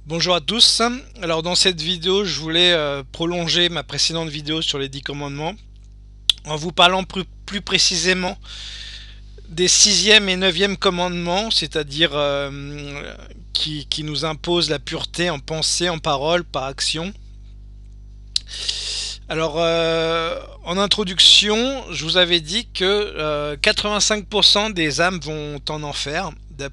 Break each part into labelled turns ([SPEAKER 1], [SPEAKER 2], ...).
[SPEAKER 1] Bonjour à tous. Alors dans cette vidéo, je voulais prolonger ma précédente vidéo sur les 10 commandements en vous parlant plus précisément des sixième et neuvième commandements, c'est-à-dire qui nous imposent la pureté en pensée, en parole, par action. Alors en introduction, je vous avais dit que 85% des âmes vont en enfer,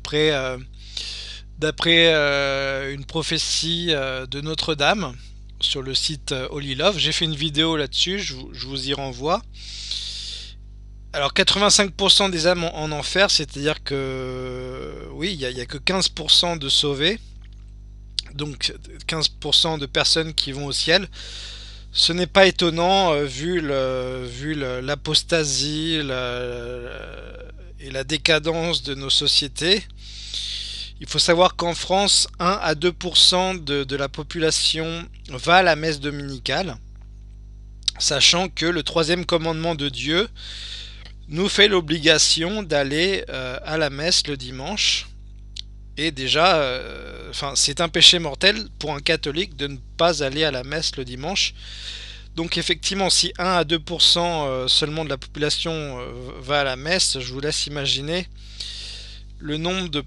[SPEAKER 1] d'après une prophétie de Notre-Dame sur le site Holy Love. J'ai fait une vidéo là-dessus, je vous y renvoie. Alors 85% des âmes en enfer, c'est-à-dire que oui, il n'y a que 15% de sauvés, donc 15% de personnes qui vont au ciel. Ce n'est pas étonnant vu l'apostasie et la décadence de nos sociétés. Il faut savoir qu'en France, 1 à 2% de la population va à la messe dominicale, sachant que le troisième commandement de Dieu nous fait l'obligation d'aller à la messe le dimanche. Et déjà, c'est un péché mortel pour un catholique de ne pas aller à la messe le dimanche. Donc effectivement, si 1 à 2% seulement de la population va à la messe, je vous laisse imaginer le nombre de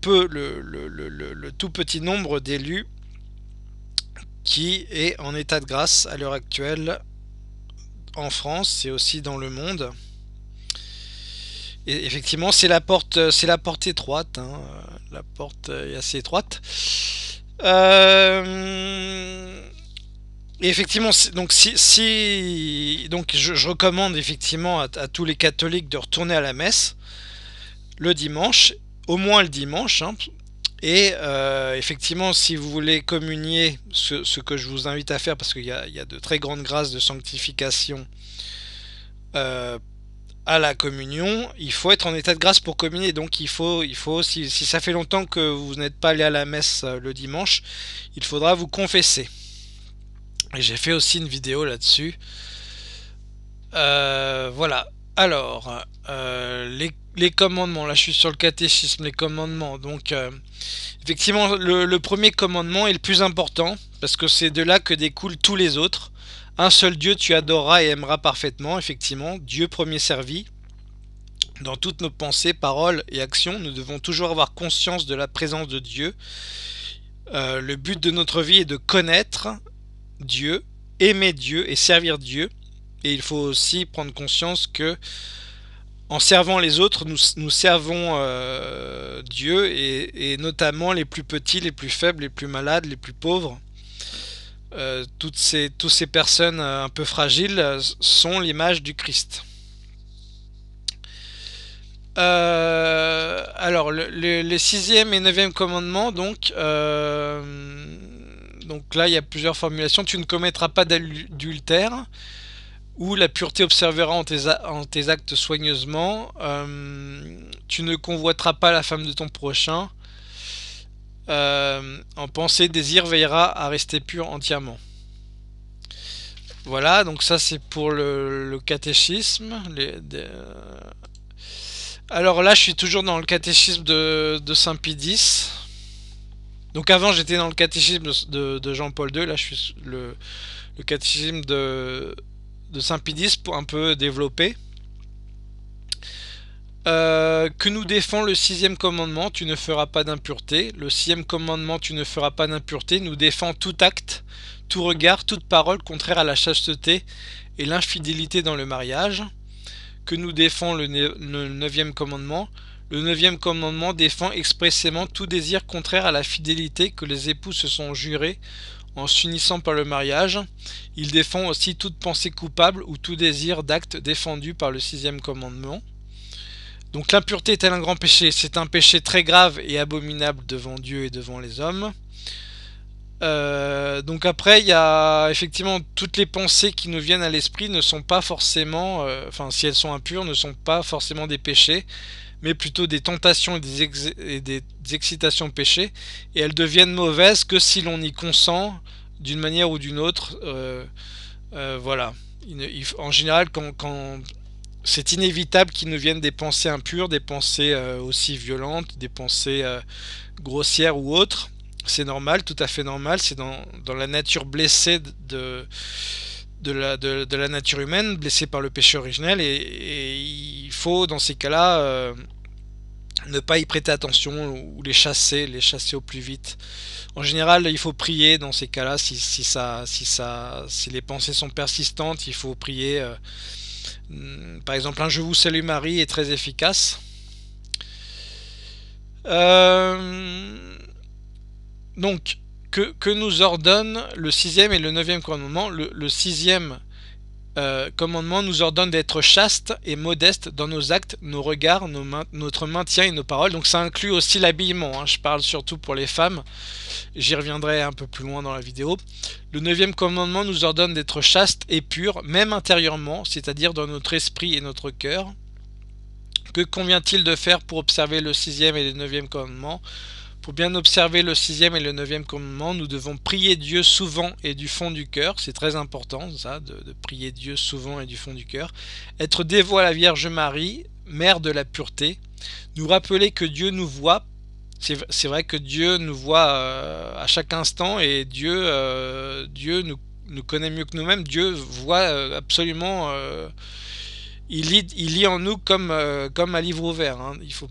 [SPEAKER 1] le tout petit nombre d'élus qui est en état de grâce à l'heure actuelle en France et aussi dans le monde. Et effectivement, c'est la porte étroite, hein. La porte est assez étroite. Et effectivement, donc je recommande effectivement à tous les catholiques de retourner à la messe le dimanche, au moins le dimanche, hein. Et effectivement, si vous voulez communier, ce que je vous invite à faire, parce qu'il y a de très grandes grâces de sanctification euh, à la communion, il faut être en état de grâce pour communier. Donc il faut si ça fait longtemps que vous n'êtes pas allé à la messe le dimanche, il faudra vous confesser. Et j'ai fait aussi une vidéo là-dessus. Voilà. Alors, les commandements. Là, je suis sur le catéchisme, les commandements. Donc, effectivement, le premier commandement est le plus important, parce que c'est de là que découlent tous les autres. Un seul Dieu tu adoreras et aimeras parfaitement. Effectivement, Dieu premier servi. Dans toutes nos pensées, paroles et actions, nous devons toujours avoir conscience de la présence de Dieu. Le but de notre vie est de connaître Dieu, aimer Dieu et servir Dieu. Et il faut aussi prendre conscience que en servant les autres, nous servons Dieu et notamment les plus petits, les plus faibles, les plus malades, les plus pauvres. Toutes ces personnes un peu fragiles sont l'image du Christ. Alors, les sixième et neuvième commandements, donc là, il y a plusieurs formulations. Tu ne commettras pas d'adultère, ou la pureté observera en tes actes soigneusement. Tu ne convoiteras pas la femme de ton prochain. En pensée, désir veillera à rester pur entièrement. Voilà, donc ça c'est pour le catéchisme. Alors là, je suis toujours dans le catéchisme de Saint-Pie X. Donc avant, j'étais dans le catéchisme de Jean-Paul II. Là, je suis le catéchisme de Saint-Pie X pour un peu développer. Que nous défend le sixième commandement, tu ne feras pas d'impureté. Le sixième commandement, tu ne feras pas d'impureté, nous défend tout acte, tout regard, toute parole contraire à la chasteté et l'infidélité dans le mariage. Que nous défend le neuvième commandement. Le neuvième commandement défend expressément tout désir contraire à la fidélité que les époux se sont jurés en s'unissant par le mariage. Il défend aussi toute pensée coupable ou tout désir d'acte défendu par le sixième commandement. Donc l'impureté est-elle un grand péché? C'est un péché très grave et abominable devant Dieu et devant les hommes. Donc après, il y a effectivement toutes les pensées qui nous viennent à l'esprit ne sont pas forcément, si elles sont impures, ne sont pas forcément des péchés, mais plutôt des tentations et des excitations péchés, et elles deviennent mauvaises que si l'on y consent d'une manière ou d'une autre. Voilà. En général, quand c'est inévitable qu'il nous vienne des pensées impures, des pensées aussi violentes, des pensées grossières ou autres. C'est normal, tout à fait normal, c'est dans la nature blessée de la nature humaine, blessée par le péché originel, et il faut dans ces cas-là ne pas y prêter attention ou les chasser au plus vite. En général, il faut prier dans ces cas-là. Si les pensées sont persistantes, il faut prier. Par exemple, un Je vous salue Marie est très efficace. Donc, que nous ordonne le sixième et le neuvième commandement? Le sixième commandement nous ordonne d'être chaste et modeste dans nos actes, nos regards, notre maintien et nos paroles. Donc ça inclut aussi l'habillement, hein. Je parle surtout pour les femmes. J'y reviendrai un peu plus loin dans la vidéo. Le neuvième commandement nous ordonne d'être chaste et pur, même intérieurement, c'est-à-dire dans notre esprit et notre cœur. Que convient-il de faire pour observer le sixième et le neuvième commandement? Pour bien observer le sixième et le neuvième commandement, nous devons prier Dieu souvent et du fond du cœur. C'est très important, ça, de prier Dieu souvent et du fond du cœur. Être dévot à la Vierge Marie, mère de la pureté. Nous rappeler que Dieu nous voit. C'est vrai que Dieu nous voit à chaque instant, et Dieu nous connaît mieux que nous-mêmes. Dieu voit absolument... il lit en nous comme un livre ouvert, hein. Il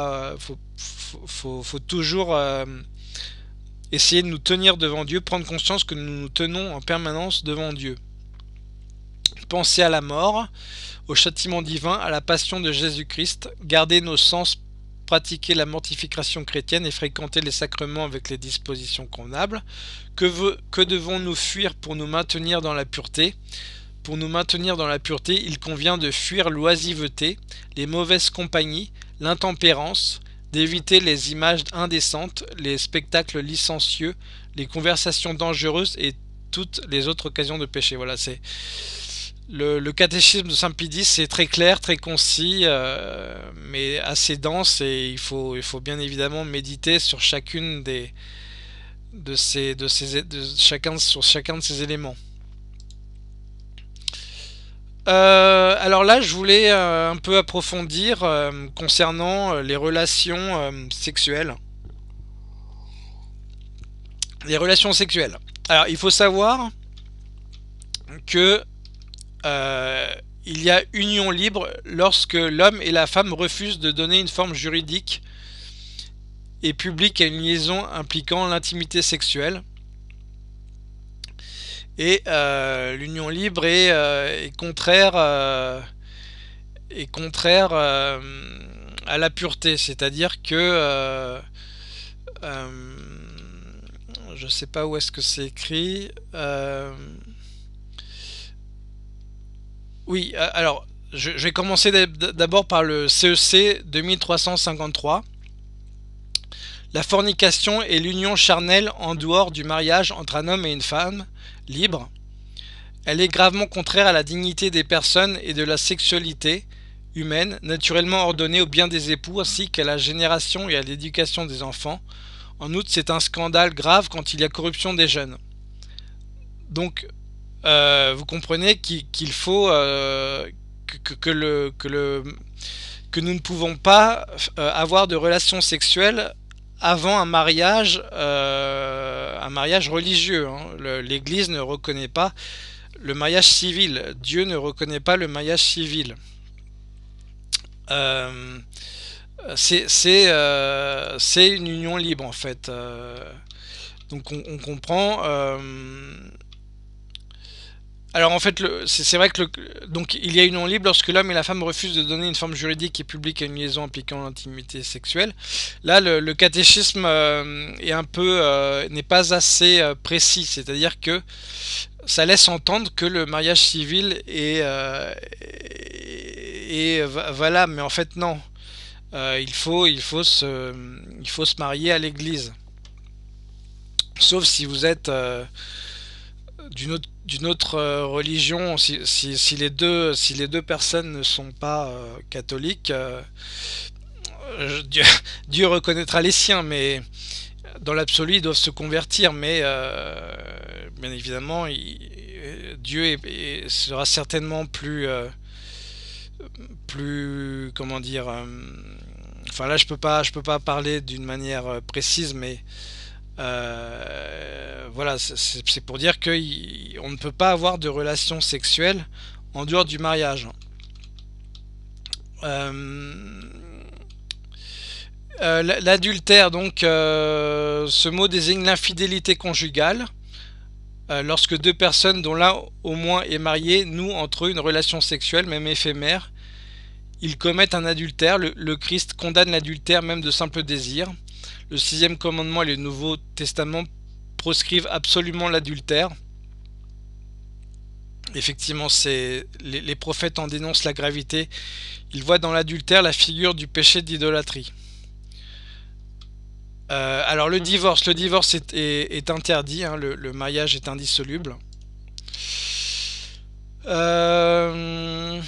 [SPEAKER 1] faut toujours essayer de nous tenir devant Dieu, prendre conscience que nous nous tenons en permanence devant Dieu. Penser à la mort, au châtiment divin, à la passion de Jésus-Christ, garder nos sens, pratiquer la mortification chrétienne et fréquenter les sacrements avec les dispositions convenables. Que devons-nous fuir pour nous maintenir dans la pureté? Pour nous maintenir dans la pureté, il convient de fuir l'oisiveté, les mauvaises compagnies, l'intempérance, d'éviter les images indécentes, les spectacles licencieux, les conversations dangereuses et toutes les autres occasions de péché. Voilà, c'est le catéchisme de Saint Pie X, c'est très clair, très concis, mais assez dense, et il faut bien évidemment méditer sur chacune sur chacun de ces éléments. Alors là, je voulais un peu approfondir concernant les relations sexuelles. Les relations sexuelles. Alors, il faut savoir que il y a union libre lorsque l'homme et la femme refusent de donner une forme juridique et publique à une liaison impliquant l'intimité sexuelle. Et l'union libre est contraire à la pureté, c'est-à-dire que je sais pas où est-ce que c'est écrit. Oui, alors je vais commencer d'abord par le CEC 2353. La fornication est l'union charnelle en dehors du mariage entre un homme et une femme libre. Elle est gravement contraire à la dignité des personnes et de la sexualité humaine, naturellement ordonnée au bien des époux ainsi qu'à la génération et à l'éducation des enfants. En outre, c'est un scandale grave quand il y a corruption des jeunes. Donc, vous comprenez qu'il faut que nous ne pouvons pas avoir de relations sexuelles avant un mariage religieux, hein. L'Église ne reconnaît pas le mariage civil. Dieu ne reconnaît pas le mariage civil. C'est une union libre en fait. Donc on comprend. Alors en fait, c'est vrai que donc il y a une union libre lorsque l'homme et la femme refusent de donner une forme juridique et publique à une liaison impliquant l'intimité sexuelle. Là, le catéchisme est un peu n'est pas assez précis, c'est-à-dire que ça laisse entendre que le mariage civil est valable, mais en fait non. Il faut se marier à l'église, sauf si vous êtes d'une autre religion. Si les deux personnes ne sont pas catholiques, Dieu reconnaîtra les siens, mais dans l'absolu ils doivent se convertir. Mais bien évidemment Dieu sera certainement plus comment dire, enfin là je peux pas parler d'une manière précise, mais Voilà, c'est pour dire qu'on ne peut pas avoir de relations sexuelles en dehors du mariage. Euh, L'adultère, donc, ce mot désigne l'infidélité conjugale. Lorsque deux personnes dont l'un au moins est marié nouent entre eux une relation sexuelle, même éphémère, ils commettent un adultère. Le Christ condamne l'adultère même de simple désir. Le sixième commandement et le Nouveau Testament proscrivent absolument l'adultère. Effectivement, les prophètes en dénoncent la gravité. Ils voient dans l'adultère la figure du péché d'idolâtrie. Alors le divorce est interdit, hein, le mariage est indissoluble. Euh,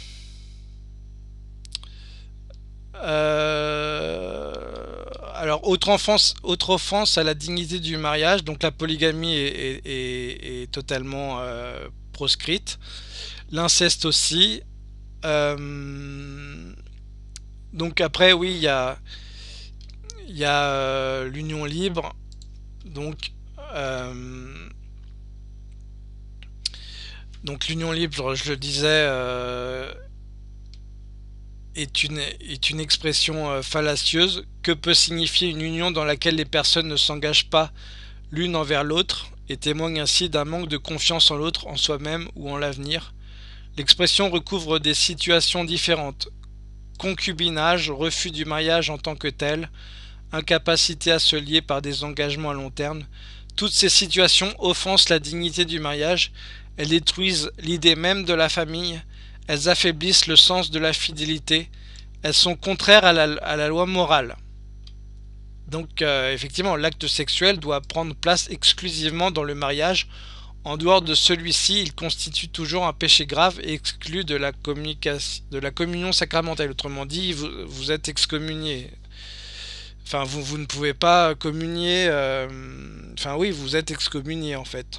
[SPEAKER 1] alors autre offense à la dignité du mariage, donc la polygamie est totalement proscrite, l'inceste aussi. Euh, donc après oui il y a l'union libre, donc euh, l'union libre, je le disais, est une expression fallacieuse. Que peut signifier une union dans laquelle les personnes ne s'engagent pas l'une envers l'autre et témoignent ainsi d'un manque de confiance en l'autre, en soi-même ou en l'avenir. L'expression recouvre des situations différentes: concubinage, refus du mariage en tant que tel, incapacité à se lier par des engagements à long terme. Toutes ces situations offensent la dignité du mariage, elles détruisent l'idée même de la famille, elles affaiblissent le sens de la fidélité, elles sont contraires à la loi morale. Donc effectivement, l'acte sexuel doit prendre place exclusivement dans le mariage. En dehors de celui-ci, il constitue toujours un péché grave et exclu de la communion sacramentelle. Autrement dit, vous êtes excommunié. Enfin, vous ne pouvez pas communier. Enfin, oui, vous êtes excommunié en fait.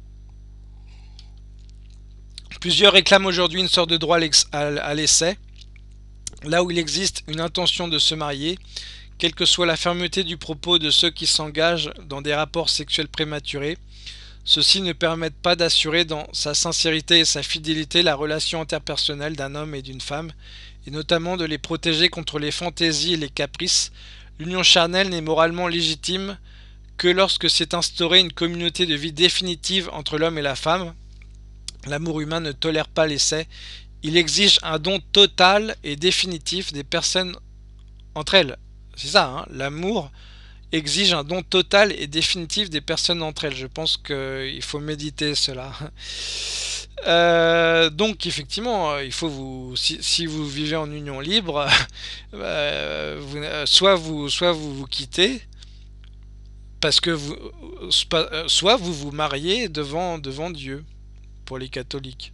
[SPEAKER 1] Plusieurs réclament aujourd'hui une sorte de droit à l'essai, là où il existe une intention de se marier, quelle que soit la fermeté du propos de ceux qui s'engagent dans des rapports sexuels prématurés. Ceux-ci ne permettent pas d'assurer dans sa sincérité et sa fidélité la relation interpersonnelle d'un homme et d'une femme, et notamment de les protéger contre les fantaisies et les caprices. L'union charnelle n'est moralement légitime que lorsque s'est instaurée une communauté de vie définitive entre l'homme et la femme. L'amour humain ne tolère pas l'essai. Il exige un don total et définitif des personnes entre elles. C'est ça, hein, l'amour exige un don total et définitif des personnes entre elles. Je pense qu'il faut méditer cela. Donc effectivement, il faut si vous vivez en union libre, soit vous quittez, parce que soit vous vous mariez devant Dieu pour les catholiques.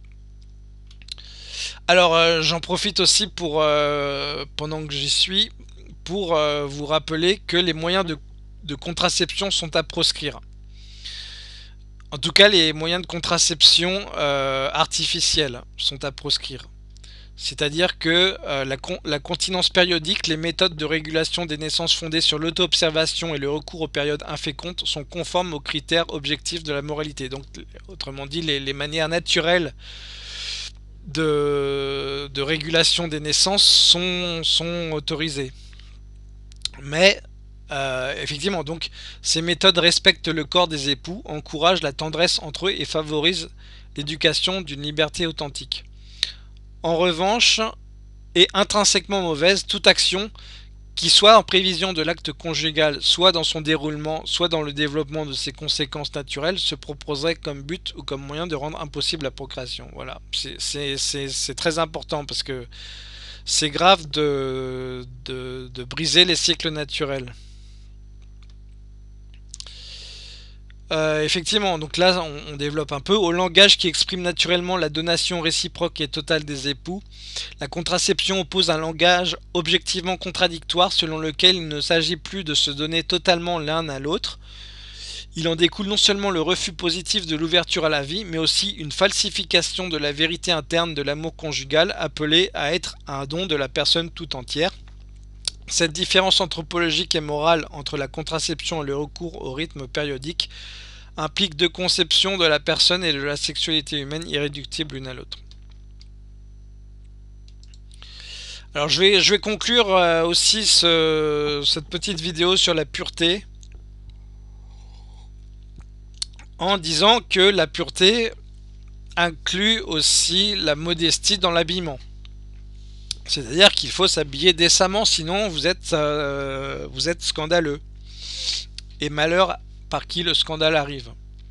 [SPEAKER 1] Alors j'en profite aussi pendant que j'y suis, pour vous rappeler que les moyens de contraception sont à proscrire. En tout cas, les moyens de contraception artificiels sont à proscrire. C'est-à-dire que la continence périodique, les méthodes de régulation des naissances fondées sur l'auto-observation et le recours aux périodes infécondes sont conformes aux critères objectifs de la moralité. Donc, autrement dit, les manières naturelles de régulation des naissances sont autorisées. Mais effectivement, donc ces méthodes respectent le corps des époux, encouragent la tendresse entre eux et favorisent l'éducation d'une liberté authentique. En revanche, est intrinsèquement mauvaise toute action qui, soit en prévision de l'acte conjugal, soit dans son déroulement, soit dans le développement de ses conséquences naturelles, se proposerait comme but ou comme moyen de rendre impossible la procréation. Voilà, c'est très important parce que c'est grave de briser les cycles naturels. Effectivement, donc là on développe un peu. Au langage qui exprime naturellement la donation réciproque et totale des époux, la contraception oppose un langage objectivement contradictoire selon lequel il ne s'agit plus de se donner totalement l'un à l'autre. Il en découle non seulement le refus positif de l'ouverture à la vie, mais aussi une falsification de la vérité interne de l'amour conjugal appelé à être un don de la personne tout entière. Cette différence anthropologique et morale entre la contraception et le recours au rythme périodique implique deux conceptions de la personne et de la sexualité humaine irréductibles l'une à l'autre. Alors je vais conclure aussi cette petite vidéo sur la pureté en disant que la pureté inclut aussi la modestie dans l'habillement. C'est-à-dire qu'il faut s'habiller décemment, sinon vous êtes scandaleux. Et malheur par qui le scandale arrive.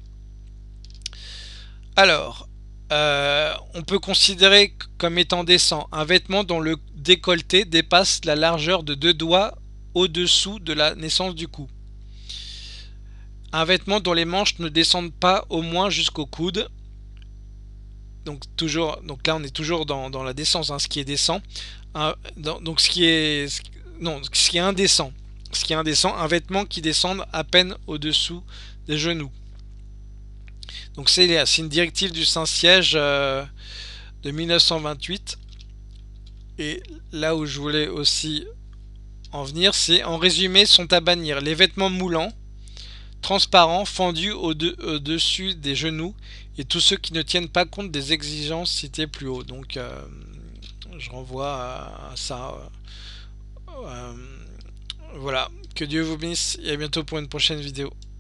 [SPEAKER 1] Alors, on peut considérer comme étant décent un vêtement dont le décolleté dépasse la largeur de 2 doigts au-dessous de la naissance du cou. Un vêtement dont les manches ne descendent pas au moins jusqu'au coude. Donc là on est toujours dans la décence, hein, ce qui est décent. Donc ce qui est indécent. Ce qui est indécent, un vêtement qui descende à peine au-dessous des genoux. Donc c'est une directive du Saint-Siège de 1928. Et là où je voulais aussi en venir, c'est en résumé sont à bannir les vêtements moulants, transparents, fendus au-dessus des genoux et tous ceux qui ne tiennent pas compte des exigences citées plus haut. Donc je renvoie à ça. Voilà, que Dieu vous bénisse et à bientôt pour une prochaine vidéo.